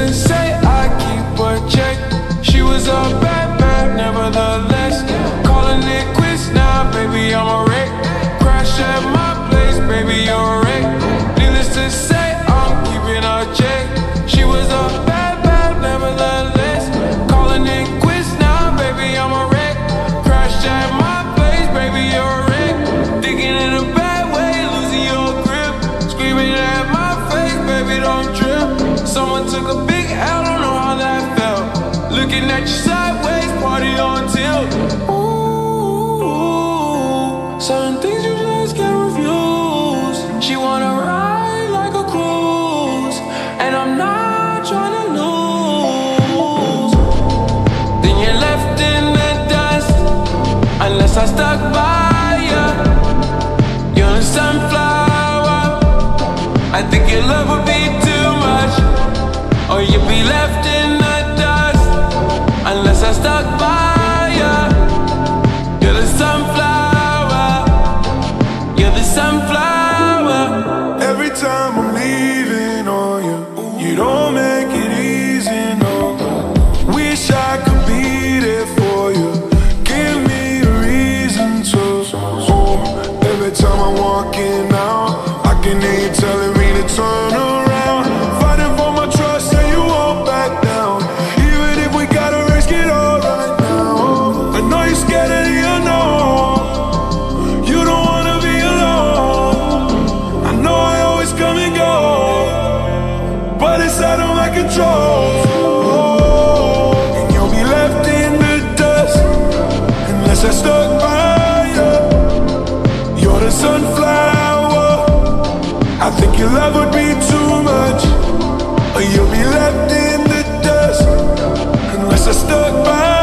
to say I keep a check. She was a bad, bad, nevertheless. Calling it quits now, baby, I'm a wreck. Crash at my place, baby, you're a wreck. Needless to say, I'm keeping a check. She was a bad, bad, nevertheless. Calling it quits now, baby, I'm a wreck. Crash at my place, baby, you're a wreck. Thinking in a bad way, losing your grip. Screaming at my face, baby, don't trip. Someone took a big L, don't know how that felt. Looking at you sideways, party on tilt. Ooh, certain things you just can't refuse. She wanna ride like a cruise, and I'm not trying to lose. Then you're left in the dust, unless I stuck by you. You're the sunflower. I think your love would be too much, or you'd be left in the dust, unless I stuck by you. You're the sunflower. You're the sunflower. Every time I'm leaving on you, you don't make it easy, no. Wish I could be there for you. Give me a reason to. Every time I'm walking out, I can hear you telling me to turn around. Fighting for my trust and you won't back down. Even if we gotta risk it all right now. I know you're scared of the unknown. You don't wanna be alone. I know I always come and go, but it's out of my control. And you'll be left in the dust, unless I stuck by you. You're the sunflower. I think your love would be too much, or you'll be left in the dust, unless I stuck by